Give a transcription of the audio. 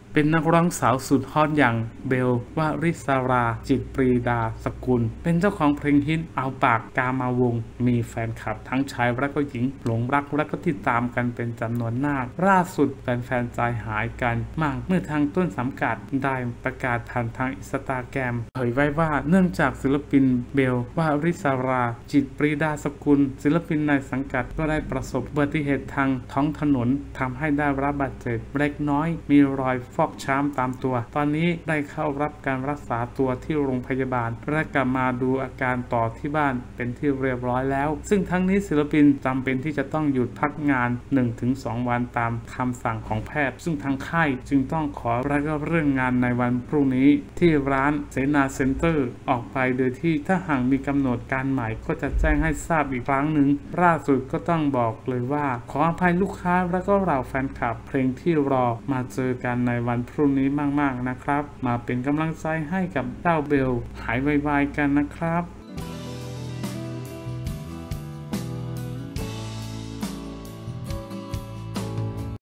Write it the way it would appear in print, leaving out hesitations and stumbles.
เป็นนักร้องสาวสุดฮอตอย่างเบลวริศราจิตปรีดาสกุลเป็นเจ้าของเพลงฮิตเอาปากกามาวงมีแฟนคลับทั้งชายและก็หญิงหลงรักและก็ติดตามกันเป็นจำนวนมากล่าสุดแฟนๆใจหายกันมากเมื่อทางต้นสังกัดได้ประกาศผ่านทางอินสตาแกรมเผยไว้ว่าเนื่องจากศิลปินเบลวริศราจิตปรีดาสกุลศิลปินในสังกัดก็ได้ประสบอุบัติเหตุทางท้องถนนทำให้ได้รับบาดเจ็บเล็กน้อยมีรอยฟกช้ำตามตัวตอนนี้ได้เข้ารับการรักษาตัวที่โรงพยาบาลและกลับมาดูอาการต่อที่บ้านเป็นที่เรียบร้อยแล้วซึ่งทั้งนี้ศิลปินจำเป็นที่จะต้องหยุดพักงาน 1-2 วันตามคำสั่งของแพทย์ซึ่งทางค่ายจึงต้องขอรับเรื่องงานในวันพรุ่งนี้ที่ร้านเสนาเซ็นเตอร์ออกไปโดยที่ถ้าหากมีกำหนดการใหม่ก็จะแจ้งให้ทราบอีกครั้งหนึ่งล่าสุดก็ต้องบอกเลยว่าขออภัยลูกค้าและก็เหล่าแฟนคลับเพลงที่รอมาเจอกันในวันพรุ่งนี้มากๆนะครับมาเป็นกำลังใจให้กับเต้าเบลหายไวๆกันนะครับ